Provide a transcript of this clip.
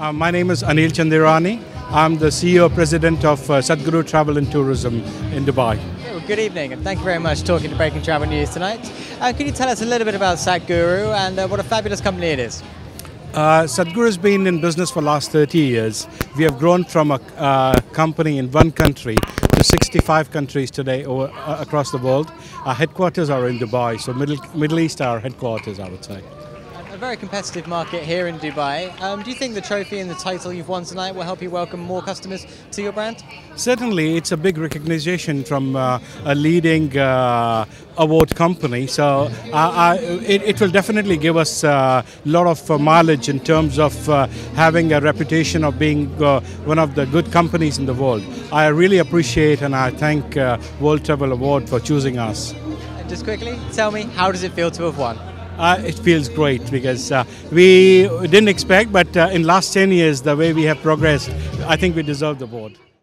My name is Anil Chandirani. I'm the CEO President of Sadhguru Travel and Tourism in Dubai. Well, good evening, and thank you very much for talking to Breaking Travel News tonight. Can you tell us a little bit about Sadhguru and what a fabulous company it is? Sadhguru has been in business for the last 30 years. We have grown from a company in one country to 65 countries today across the world. Our headquarters are in Dubai, so Middle East are our headquarters, I would say. A very competitive market here in Dubai. Do you think the trophy and the title you've won tonight will help you welcome more customers to your brand? Certainly, it's a big recognition from a leading award company. So it will definitely give us a lot of mileage in terms of having a reputation of being one of the good companies in the world. I really appreciate and I thank World Travel Award for choosing us. And just quickly, tell me, how does it feel to have won? It feels great because we didn't expect, but in last 10 years, the way we have progressed, I think we deserve the award.